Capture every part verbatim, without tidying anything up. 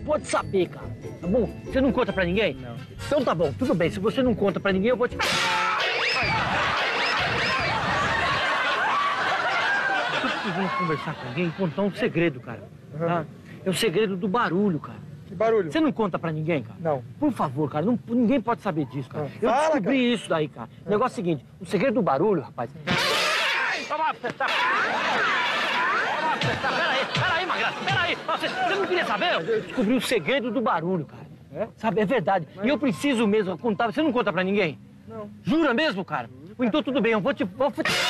pode saber, cara. Tá bom? Você não conta pra ninguém? Não. Então tá bom, tudo bem. Se você não conta pra ninguém, eu vou te... Eu tô precisando conversar com alguém e contar um segredo, cara. Uhum. Tá? É o segredo do barulho, cara. Que barulho? Você não conta pra ninguém, cara? Não. Por favor, cara, não, ninguém pode saber disso, cara. Não. Eu Fala, descobri cara. isso daí, cara. O negócio é o seguinte, o segredo do barulho, rapaz... Peraí, peraí, magraça, peraí. Você, você não queria saber? Eu descobri o segredo do barulho, cara. É? Sabe, é verdade. Mas... E eu preciso mesmo contar. Você não conta pra ninguém? Não. Jura mesmo, cara? Juro, cara. Então tudo bem, eu vou te... Vou...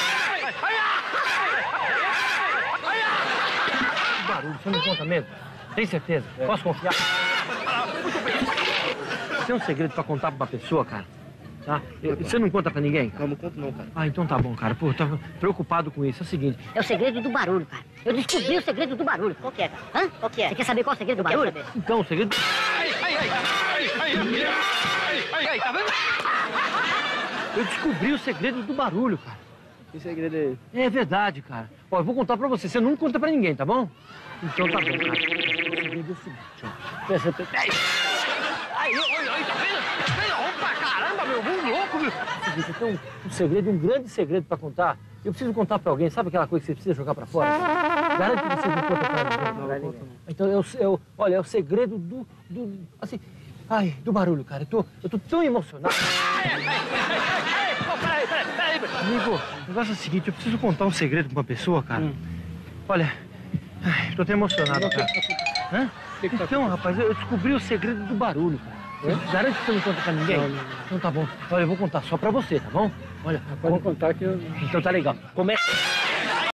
Barulho, você não conta mesmo? Tem certeza? É. Posso confiar? Você tem um segredo pra contar pra uma pessoa, cara? Tá? Eu, você não conta pra ninguém? Não, não conto não, cara. Ah, então tá bom, cara. Pô, eu tava preocupado com isso. É o seguinte... É o segredo do barulho, cara. Eu descobri o segredo do barulho. Qual que é, cara? Hã? Qual que é? Você quer saber qual é o segredo do barulho? Então, o segredo... Ai, ai, ai, ai, ai, ai, ai, tá vendo? Eu descobri o segredo do barulho, cara. Que segredo é esse? É verdade, cara. Ó, eu vou contar pra você. Você não conta pra ninguém, tá bom? Então tá bom, cara. O segredo é o seguinte, ó. Presta atenção. Ai, ai, ai, tá vendo? Tá vendo? Opa, caramba, meu, vamos louco, meu. Eu tenho um, um segredo, um grande segredo pra contar. Eu preciso contar pra alguém. Sabe aquela coisa que você precisa jogar pra fora? Garante que você não conta pra ninguém. Não, não, não. Então, eu, eu, olha, é o segredo do, do, assim, ai, do barulho, cara. Eu tô, eu tô tão emocionado. Ai, ai, ai, ai, ai, oh, peraí, peraí, peraí. Amigo, o negócio é o seguinte, eu preciso contar um segredo pra uma pessoa, cara. Hum. Olha, ai, tô até emocionado, cara. Hã? Que que tá então, rapaz, eu descobri o segredo do barulho, cara. É? Garante que você não conta pra ninguém? Não, não, não. Então tá bom. Olha, eu vou contar só pra você, tá bom? Olha, pode contar que eu... Então tá legal. Começa...